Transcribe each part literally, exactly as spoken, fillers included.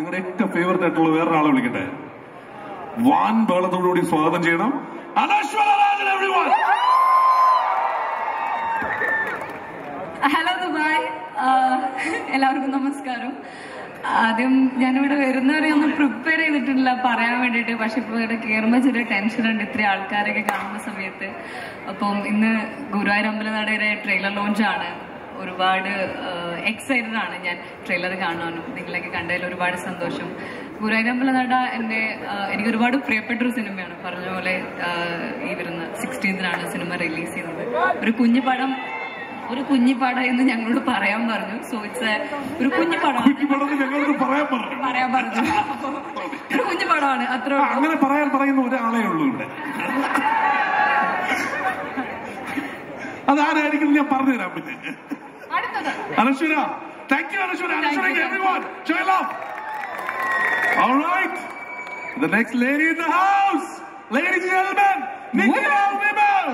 നിങ്ങളുടെ ഏറ്റവും ഫേവറേറ്റ് ആയിട്ടുള്ള വേറൊരാളെ വിളിക്കട്ടെ. വാൻ ബഹളത്തോടുകൂടി സ്വാഗതം ചെയ്യണം. Anaswara Rajan everyone. Hello Dubai, എല്ലാവർക്കും നമസ്കാരം. ആദ്യം ഞാനിവിടെ വരുന്നവരെ ഒന്നും പ്രിപ്പയർ ചെയ്തിട്ടില്ല പറയാൻ വേണ്ടിയിട്ട്. പക്ഷെ ഇപ്പൊ ഇവിടെ കയറുമ്പോൾ ചെറിയ ടെൻഷനുണ്ട് ഇത്രയും ആൾക്കാരൊക്കെ കാണുന്ന സമയത്ത്. അപ്പം ഇന്ന് ഗുരുവായൂർ അമ്പലനടയുടെ ട്രെയിലർ ലോഞ്ചാണ്. ഒരുപാട് എക്സൈറ്റഡ് ആണ് ഞാൻ ട്രെയിലർ കാണാനും. നിങ്ങളൊക്കെ കണ്ടതിൽ ഒരുപാട് സന്തോഷം. ഗുരുവായൂർ അമ്പലനട എന്റെ എനിക്ക് ഒരുപാട് പ്രിയപ്പെട്ടൊരു സിനിമയാണ്. പറഞ്ഞ പോലെ ഈ വരുന്ന സിക്സ്റ്റീൻത്തിനാണ് സിനിമ റിലീസ് ചെയ്യുന്നത്. ഒരു കുഞ്ഞു പടം ഒരു കുഞ്ഞിപ്പാടം എന്ന് ഞങ്ങളോട് പറയാൻ പറഞ്ഞു. സോ ഇറ്റ്സ് ഒരു കുഞ്ഞിപ്പാടം പറയാൻ പറഞ്ഞു. ഒരു കുഞ്ഞിപ്പാടമാണ്. അത്ര അങ്ങനെ പറയാൻ പറയുന്ന ഒരാളെ ഉള്ളൂ ഇവിടെ. അതാരായിരിക്കും ഞാൻ പറഞ്ഞുതരാൻ പറ്റും. Anaswara, thank you Anaswara. അനശ്വരയ്ക്ക് everyone show love. Alright, the next lady in the house, ladies and gentlemen, Nikhila Vimal.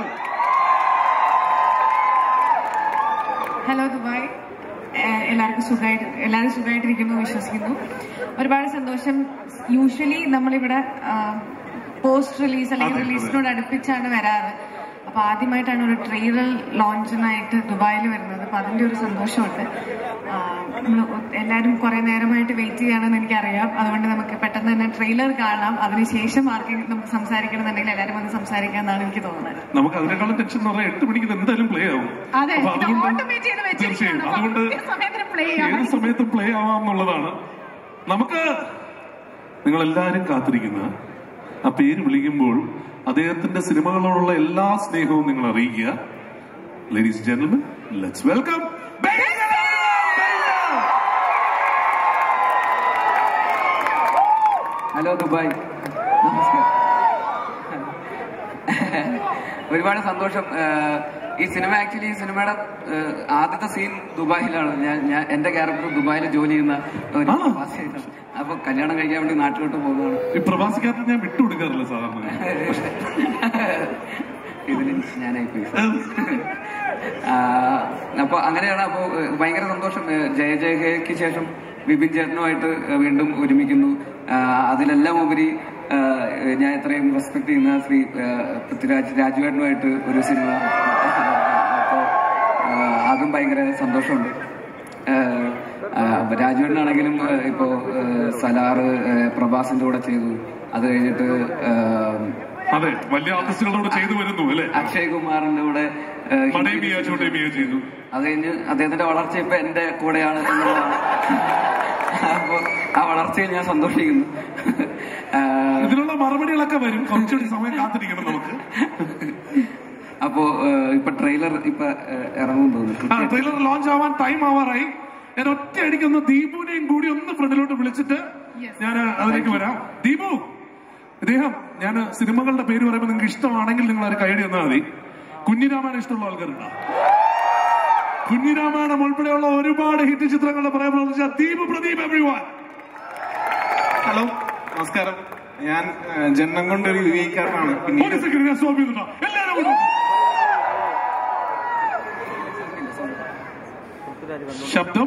Hello Dubai, എല്ലാവർക്കും സുഖമായിട്ട് എല്ലാവരും സുഖമായിട്ടിരിക്കുന്നു വിശ്വസിക്കുന്നു. ഒരുപാട് സന്തോഷം. യൂഷ്വലി നമ്മളിവിടെ പോസ്റ്റ് റിലീസ് അല്ലെങ്കിൽ റിലീസിനോട് അടുപ്പിച്ചാണ് വരാറ്. അപ്പൊ ആദ്യമായിട്ടാണ് ഒരു ട്രെയിലർ ലോഞ്ചിനായിട്ട് ദുബായിൽ വരുന്നത്. അപ്പൊ അതിന്റെ ഒരു സന്തോഷമുണ്ട്. നമ്മൾ എല്ലാവരും കുറെ നേരമായിട്ട് വെയിറ്റ് ചെയ്യാണെന്ന് എനിക്കറിയാം. അതുകൊണ്ട് നമുക്ക് പെട്ടെന്ന് തന്നെ ട്രെയിലർ കാണാം. അതിനുശേഷം ആർക്കെങ്കിലും നമുക്ക് സംസാരിക്കണമെന്നുണ്ടെങ്കിൽ എല്ലാവരും വന്ന് സംസാരിക്കാന്നാണ് എനിക്ക് തോന്നുന്നത്. നമുക്ക് അതിനേക്കാളും ടെൻഷൻ എന്ന് പറഞ്ഞാൽ എട്ട് മണിക്ക് എന്തായാലും പ്ലേ ആവും. അതെ, തീർച്ചയായും. അതുകൊണ്ട് ഏത് സമയത്തും പ്ലേ ആവാം എന്നുള്ളതാണ്. നമുക്ക് നിങ്ങളെല്ലാരും കാത്തിരിക്കുന്ന ആ പേര് വിളിക്കുമ്പോൾ അദ്ദേഹത്തിന്റെ സിനിമകളോടുള്ള എല്ലാ സ്നേഹവും നിങ്ങൾ അറിയിക്കുക. Ladies and gentlemen, let's welcome hello Dubai, നമസ്കാരം. ഒരുപാട് സന്തോഷം. ഈ സിനിമ ആക്ച്വലി ഈ സിനിമയുടെ ആദ്യത്തെ സീൻ ദുബായിലാണ്. ഞാൻ ഞാൻ എന്റെ ക്യാരക്ടർ ദുബായിൽ ജോലി ചെയ്യുന്ന ഒരു പ്രവാസിയാണ്. അപ്പൊ കല്യാണം കഴിക്കാൻ വേണ്ടി നാട്ടിലോട്ട് പോകുന്നതാണ്. ഈ പ്രവാസിക്കാരനെ ഞാൻ വിട്ടുകൊടുക്കാറില്ല സാധാരണ. ഇതിന് ഞാനായിപ്പോയി. അപ്പൊ അങ്ങനെയാണ്. അപ്പൊ ഭയങ്കര സന്തോഷം. ജയ ജയ ഹേക്ക് ശേഷം വിപിൻ ചേട്ടനുമായിട്ട് വീണ്ടും ഒരുമിക്കുന്നു. അതിലെല്ലാം ഉപരി ഞാൻ ഇത്രയും റെസ്പെക്ട് ചെയ്യുന്ന ശ്രീ പൃഥ്വിരാജ് രാജുവേട്ടനുമായിട്ട് ഒരു സിനിമ. അപ്പോൾ അതും ഭയങ്കര സന്തോഷമുണ്ട്. രാജുവേട്ടനാണെങ്കിലും ഇപ്പോ സലാറ് പ്രഭാസിന്റെ കൂടെ ചെയ്തു. അത് കഴിഞ്ഞിട്ട് അതെ വലിയ ആർട്ടിസ്റ്റുകളോട് ചെയ്തു വരുന്നു അല്ലെ. അക്ഷയ് കുമാറിന്റെ കൂടെ ചെയ്തു. അത് കഴിഞ്ഞ് അദ്ദേഹത്തിന്റെ വളർച്ച ഇപ്പൊ എന്റെ കൂടെയാണ് എന്നുള്ളതാണ്. അപ്പൊ ആ വളർച്ചയിൽ ഞാൻ സന്തോഷിക്കുന്നു. ഇതിനുള്ള മറുപടികളൊക്കെ വരും. കുറച്ചുകൂടി സമയം കാത്തിരിക്കണം നമുക്ക്. അപ്പോ ഇപ്പൊ ട്രെയിലർ ഇപ്പൊ ഇറങ്ങും തോന്നുന്നു. ട്രെയിലർ ലോഞ്ച് ആവാൻ ടൈം ആവാറായി. ഞാൻ ഒറ്റ അടിക്കൊന്ന് ദീപുവിനെയും കൂടി ഒന്ന് ഫ്രണ്ടിലോട്ട് വിളിച്ചിട്ട് ഞാൻ അതിലേക്ക് വരാം. ദീപു, ഇദ്ദേഹം ഞാൻ സിനിമകളുടെ പേര് പറയുമ്പോൾ നിങ്ങൾക്ക് ഇഷ്ടമാണെങ്കിൽ നിങ്ങൾ അത് കൈയടി തന്നാൽ മതി. കുഞ്ഞിരാമായണം ഇഷ്ടമുള്ള ആൾക്കാരുണ്ടോ? കുഞ്ഞിരാമായണം ഉൾപ്പെടെയുള്ള ഒരുപാട് ഹിറ്റ് ചിത്രങ്ങളുടെ പറയാൻ പ്രവർത്തിച്ച ദീപു പ്രദീപ് എവരിവൺ. ഹലോ, നമസ്കാരം. ഞാൻ ജന്മം കൊണ്ടൊരു യു എക്കാരനാണ്. ശബ്ദം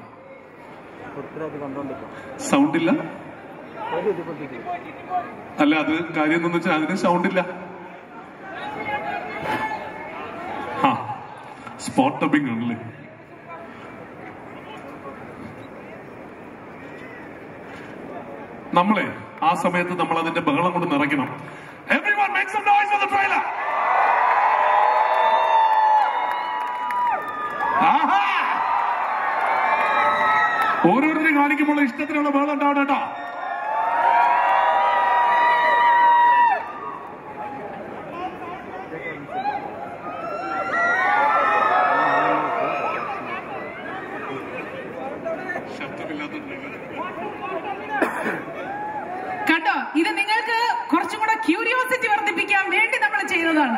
സൗണ്ട് ഇല്ല. അല്ല, അത് കാര്യം എന്താന്ന് വെച്ചാൽ അതിന് സൗണ്ട് ഇല്ല. ആ സ്പോട്ട് ഡബിംഗ് ആണല്ലേ. നമ്മളെ ആ സമയത്ത് നമ്മൾ അതിന്റെ ബഹളം കൊണ്ട് നിറയ്ക്കണം. Everyone make some noise for the trailer. ആഹാ, ഓരോരുത്തരും കാണിക്കുമ്പോൾ ഇഷ്ടത്തിനുള്ള ബഹളം ഉണ്ടാവണം കേട്ടോ. കണ്ടോ, ഇത് നിങ്ങൾക്ക് കുറച്ചും കൂടെ ക്യൂരിയോസിറ്റി വർദ്ധിപ്പിക്കാൻ വേണ്ടി നമ്മൾ ചെയ്തതാണ്.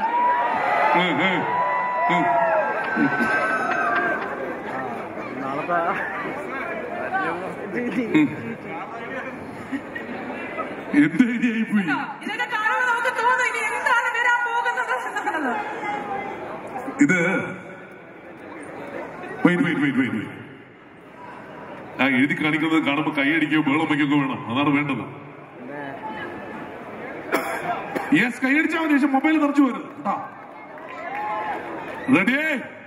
ഇതൊക്കെ കാണുമ്പോൾ നമുക്ക് തോന്നും ഇനി എന്താണ് വരാൻ പോകുന്നത് എന്നുള്ളത്. ഇത് വെയിറ്റ് വെയിറ്റ് വെയിറ്റ് വെയിറ്റ് ആ എഴുതി കാണിക്കുന്നത് കാണുമ്പോൾ കൈയടിക്കുകയോ ബേളം വയ്ക്കുകയോ വേണം, അതാണ് വേണ്ടത്. യെസ്, കൈയടിച്ചാൽ മതി, ശേഷം മൊബൈൽ നിറച്ചു വരുന്നത് കേട്ടോ. റെഡിയേ?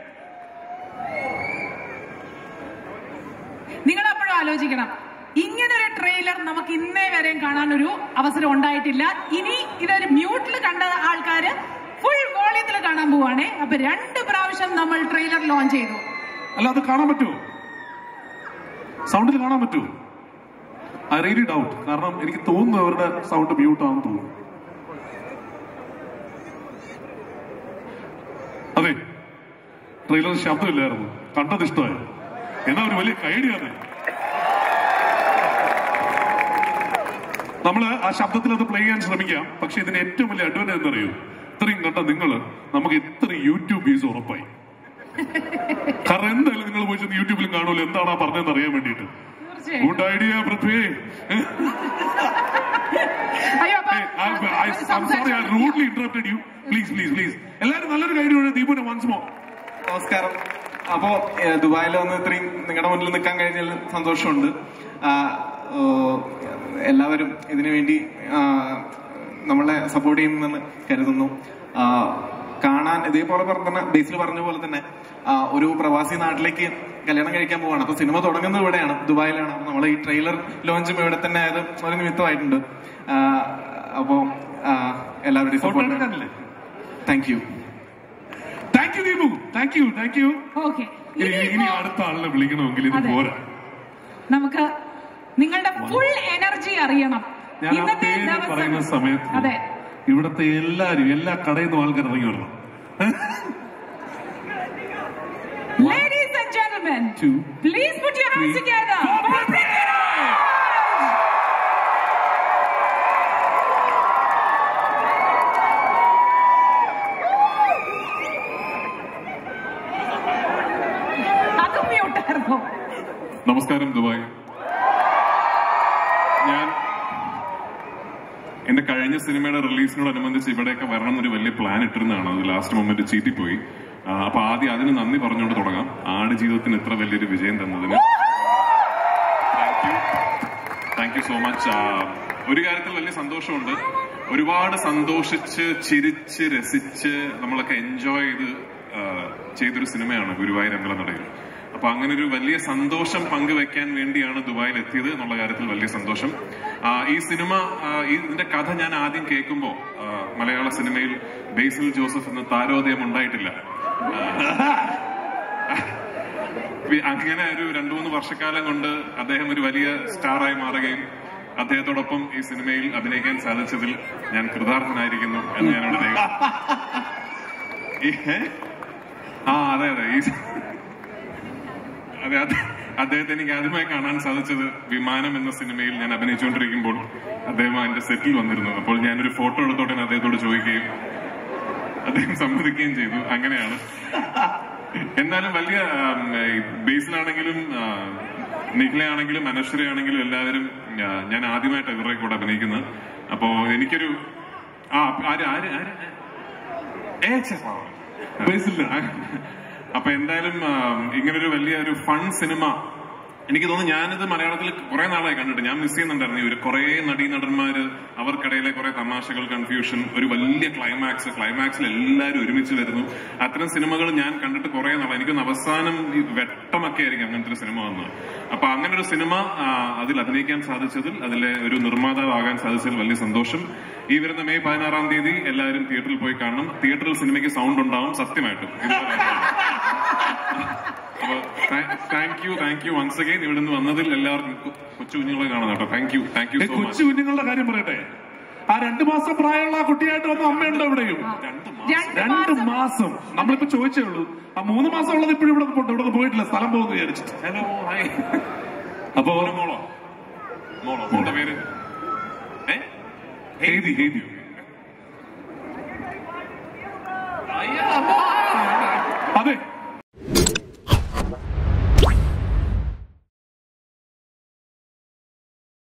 നിങ്ങൾ അപ്പോഴും ആലോചിക്കണം, ഇങ്ങനൊരു ട്രെയിലർ നമുക്ക് ഇന്നേ വരെയും കാണാനൊരു അവസരം ഉണ്ടായിട്ടില്ല. ഇനി ഇതൊരു മ്യൂട്ടിൽ കണ്ട ആൾക്കാര് ഫുൾ വോളിയത്തിൽ കാണാൻ പോവാണേ. അപ്പൊ രണ്ട് പ്രാവശ്യം നമ്മൾ ട്രെയിലർ ലോഞ്ച് ചെയ്തു. അല്ല, അത് കാണാൻ പറ്റുമോ? സൗണ്ടിൽ കാണാൻ പറ്റുമോ? I really doubt. കാരണം എനിക്ക് തോന്നുന്നു അവരുടെ സൗണ്ട് മ്യൂട്ടാണെന്ന് തോന്നുന്നു. അതെ, ട്രെയിലർ ശബ്ദമില്ലായിരുന്നു, കണ്ടത് ഇഷ്ടമായി. എന്നാ ഒരു വലിയ കൈഡിയാണ്. നമ്മള് ആ ശബ്ദത്തിൽ അത് പ്ലേ ചെയ്യാൻ ശ്രമിക്കാം. പക്ഷെ ഇതിന് ഏറ്റവും വലിയ അഡ്വാൻറ്റേജ് എന്നറിയോ? ഇത്രയും കണ്ട നിങ്ങള് നമുക്ക് ഇത്ര യൂട്യൂബ് വ്യൂസ് ഉറപ്പായി. കാരണം എന്തായാലും നിങ്ങൾ പോയി ചെന്ന് യൂട്യൂബിലും കാണുമല്ലോ എന്താണ് ആ പറഞ്ഞതെന്ന് അറിയാൻ വേണ്ടിയിട്ട്. Good idea Prithvi. Rudely interrupted you. Please please please എല്ലാവരും നല്ലൊരു ഐഡിയ. ദീപുനെ once more. നമസ്കാരം. അപ്പോ ദുബായിൽ വന്ന് ഇത്രയും നിങ്ങളുടെ മുന്നിൽ നിൽക്കാൻ കഴിഞ്ഞാൽ സന്തോഷമുണ്ട്. എല്ലാവരും ഇതിനു വേണ്ടി നമ്മളെ സപ്പോർട്ട് ചെയ്യുമെന്ന് കരുതുന്നു. കാണാൻ ഇതേപോലെ പറഞ്ഞ ബേസിൽ പറഞ്ഞ പോലെ തന്നെ ഒരു പ്രവാസി നാട്ടിലേക്ക് കല്യാണം കഴിക്കാൻ പോവാണ്. അപ്പൊ സിനിമ തുടങ്ങുന്നത് ഇവിടെയാണ്, ദുബായിലാണ്. അപ്പൊ നമ്മളെ ഈ ട്രെയിലർ ലോഞ്ചും ഇവിടെ തന്നെ ആയത് ഒരു നിമിത്തമായിട്ടുണ്ട്. അപ്പോ എല്ലാവരുടെയും support. Thank you. Thank you Deepu. Thank you thank you. Okay, ഇനി അടുത്ത ആളിനെ വിളിക്കണമെങ്കിൽ ഇത് പോരാ. നമുക്ക് നിങ്ങളുടെ ഫുൾ എനർജി അറിയണം. ഞാൻ ആ പേര് പറയുന്ന സമയത്ത് ഇവിടുത്തെ എല്ലാരും എല്ലാ കടയിൽ നിന്നും ആൾക്കാർ ഇറങ്ങി വരണം. Ladies and gentlemen, please put your hands together. അതും മ്യൂട്ടായിരുന്നു. നമസ്കാരം ദുബായ്. ഞാൻ എന്റെ കഴിഞ്ഞ സിനിമയുടെ റിലീസിനോടനുബന്ധിച്ച് ഇവിടെയൊക്കെ വരണം എന്നൊരു വലിയ പ്ലാൻ ഇട്ടിരുന്നതാണ്. അത് ലാസ്റ്റ് മൊമെന്റ് ചീറ്റിപ്പോയി. അപ്പൊ ആദ്യം അതിന് നന്ദി പറഞ്ഞുകൊണ്ട് തുടങ്ങാം. ആട് ജീവിതത്തിന് ഇത്ര വലിയൊരു വിജയം തന്നതിന് thank you thank you so much. ഒരു കാര്യത്തിൽ വലിയ സന്തോഷമുണ്ട്. ഒരുപാട് സന്തോഷിച്ച് ചിരിച്ച് രസിച്ച് നമ്മളൊക്കെ എൻജോയ് ചെയ്ത് ചെയ്തൊരു സിനിമയാണ് ഗുരുവായൂർ അമ്പലനടയിൽ. അപ്പൊ അങ്ങനെ ഒരു വലിയ സന്തോഷം പങ്കുവെക്കാൻ വേണ്ടിയാണ് ദുബായിൽ എത്തിയത് എന്നുള്ള കാര്യത്തിൽ വലിയ സന്തോഷം. ഈ സിനിമ ഇതിന്റെ കഥ ഞാൻ ആദ്യം കേൾക്കുമ്പോ മലയാള സിനിമയിൽ ബേസിൽ ജോസഫ് എന്ന താരോദയം ഉണ്ടായിട്ടില്ല. അങ്ങനെ ഒരു രണ്ടു മൂന്ന് വർഷക്കാലം കൊണ്ട് അദ്ദേഹം ഒരു വലിയ സ്റ്റാറായി മാറുകയും അദ്ദേഹത്തോടൊപ്പം ഈ സിനിമയിൽ അഭിനയിക്കാൻ സാധിച്ചതിൽ ഞാൻ കൃതാർത്ഥനായിരിക്കുന്നു എന്ന് ഞാനോട് ദൈവം. ആ അതെ അതെ ഈ അതെ അതെ അദ്ദേഹത്തെ എനിക്ക് ആദ്യമായി കാണാൻ സാധിച്ചത് വിമാനം എന്ന സിനിമയിൽ ഞാൻ അഭിനയിച്ചുകൊണ്ടിരിക്കുമ്പോൾ അദ്ദേഹം എന്റെ സെറ്റിൽ വന്നിരുന്നു. അപ്പോൾ ഞാനൊരു ഫോട്ടോ എടുത്തോട്ടെ അദ്ദേഹത്തോട് ചോദിക്കുകയും അദ്ദേഹം സമ്മതിക്കുകയും ചെയ്തു. അങ്ങനെയാണ്. എന്നാലും വലിയ ബേസിലാണെങ്കിലും നിഖിലയാണെങ്കിലും അനശ്വരയാണെങ്കിലും എല്ലാവരും ഞാൻ ആദ്യമായിട്ട് ഇവരുടെ കൂടെ അഭിനയിക്കുന്നത്. അപ്പോ എനിക്കൊരു ആ ആര് ആര് ആര് ഏ ബേസില്ല. അപ്പൊ എന്തായാലും ഇങ്ങനൊരു വലിയ ഒരു ഫൺ സിനിമ എനിക്ക് തോന്നുന്നു. ഞാനിത് മലയാളത്തിൽ കുറെ നാളായി കണ്ടിട്ട് ഞാൻ മിസ് ചെയ്യുന്നുണ്ടായിരുന്നു. ഇവര് കുറെ നടീനടന്മാര്, അവർക്കിടയിലെ കുറെ തമാശകൾ, കൺഫ്യൂഷൻ, ഒരു വലിയ ക്ലൈമാക്സ്, ക്ലൈമാക്സിൽ എല്ലാവരും ഒരുമിച്ച് വരുന്നു. അത്തരം സിനിമകൾ ഞാൻ കണ്ടിട്ട് കുറെ നാളായി. എനിക്കൊന്ന് അവസാനം ഈ വെട്ടമൊക്കെ ആയിരിക്കും അങ്ങനത്തെ ഒരു സിനിമ വന്നത്. അപ്പൊ അങ്ങനെ ഒരു സിനിമ അതിൽ അഭിനയിക്കാൻ സാധിച്ചതിൽ, അതിലെ ഒരു നിർമ്മാതാവാകാൻ സാധിച്ചതിൽ വലിയ സന്തോഷം. ഈ വരുന്ന മെയ് പതിനാറാം തീയതി എല്ലാവരും തിയേറ്ററിൽ പോയി കാണണം. തിയേറ്ററിൽ സിനിമയ്ക്ക് സൗണ്ട് ഉണ്ടാവും സത്യമായിട്ടും. അപ്പൊ thank you thank you once again ഇവിടെ നിന്ന് വന്നതിൽ എല്ലാവർക്കും. കൊച്ചു കുഞ്ഞുങ്ങളെ കാണാം കേട്ടോ. Thank you thank you so much. കൊച്ചു കുഞ്ഞുങ്ങളുടെ കാര്യം പറയട്ടെ. ആ രണ്ടു മാസം പ്രായമുള്ള ആ കുട്ടിയായിട്ട് വന്ന അമ്മയുണ്ടോ ഇവിടെയും? രണ്ട് മാസം നമ്മളിപ്പോ ചോദിച്ചേ ഉള്ളൂ. ആ മൂന്ന് മാസം ഉള്ളത് ഇപ്പോഴും ഇവിടെ ഇവിടെ പോയിട്ടില്ല, സ്ഥലം പോകുന്നു വിചാരിച്ചിട്ട്. Hello hi. അപ്പൊ ഓരോ മോളോ മോളോ മോളുടെ പേര് ഹേദി. ഹേദി അതെ